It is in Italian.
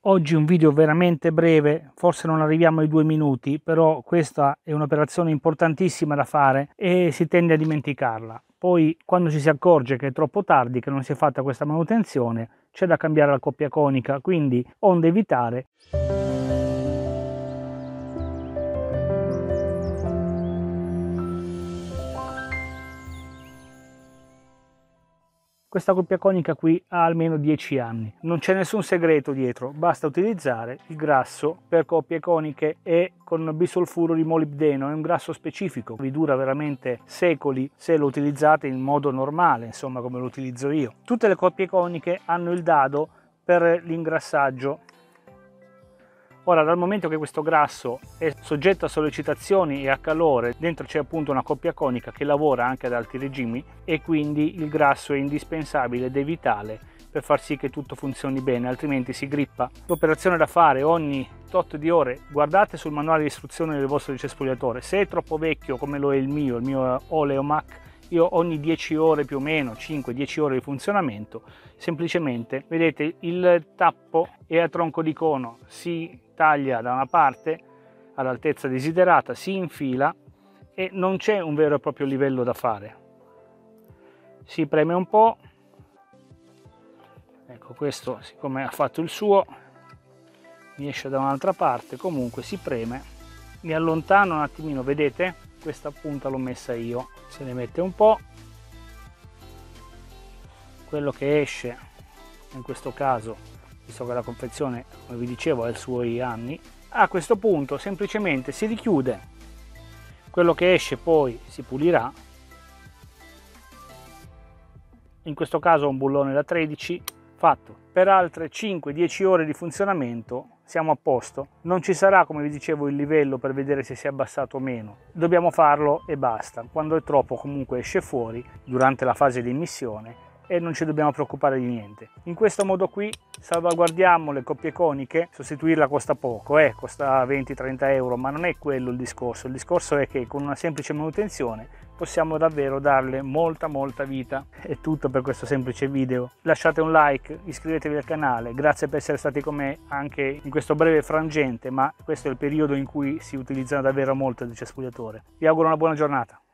Oggi un video veramente breve, forse non arriviamo ai 2 minuti, però questa è un'operazione importantissima da fare e si tende a dimenticarla. Poi quando ci si accorge che è troppo tardi, che non si è fatta questa manutenzione, c'è da cambiare la coppia conica, quindi onde evitare. Questa coppia conica qui ha almeno 10 anni, non c'è nessun segreto dietro, basta utilizzare il grasso per coppie coniche e con bisolfuro di molibdeno, è un grasso specifico, vi dura veramente secoli se lo utilizzate in modo normale, insomma come lo utilizzo io. Tutte le coppie coniche hanno il dado per l'ingrassaggio. Ora, dal momento che questo grasso è soggetto a sollecitazioni e a calore, dentro c'è appunto una coppia conica che lavora anche ad alti regimi e quindi il grasso è indispensabile ed è vitale per far sì che tutto funzioni bene, altrimenti si grippa. L'operazione da fare ogni tot di ore, guardate sul manuale di istruzione del vostro cespugliatore, se è troppo vecchio come lo è il mio Oleomac, io ogni 10 ore più o meno, 5-10 ore di funzionamento, semplicemente, vedete, il tappo è a tronco di cono, si taglia da una parte all'altezza desiderata, si infila e non c'è un vero e proprio livello da fare. Si preme un po', ecco questo siccome ha fatto il suo, mi esce da un'altra parte, comunque si preme, mi allontano un attimino, vedete? Questa punta l'ho messa io, se ne mette un po', quello che esce in questo caso, visto che la confezione come vi dicevo ha i suoi anni, a questo punto semplicemente si richiude, quello che esce poi si pulirà, in questo caso ho un bullone da 13 fatto. Per altre 5-10 ore di funzionamento siamo a posto, non ci sarà, come vi dicevo, il livello per vedere se si è abbassato o meno, dobbiamo farlo e basta. Quando è troppo comunque esce fuori durante la fase di emissione e non ci dobbiamo preoccupare di niente. In questo modo qui salvaguardiamo le coppie coniche, sostituirla costa poco, costa 20-30 euro, ma non è quello il discorso è che con una semplice manutenzione possiamo davvero darle molta vita. È tutto per questo semplice video, lasciate un like, iscrivetevi al canale, grazie per essere stati con me anche in questo breve frangente, ma questo è il periodo in cui si utilizzano davvero molto il cespugliatore. Vi auguro una buona giornata.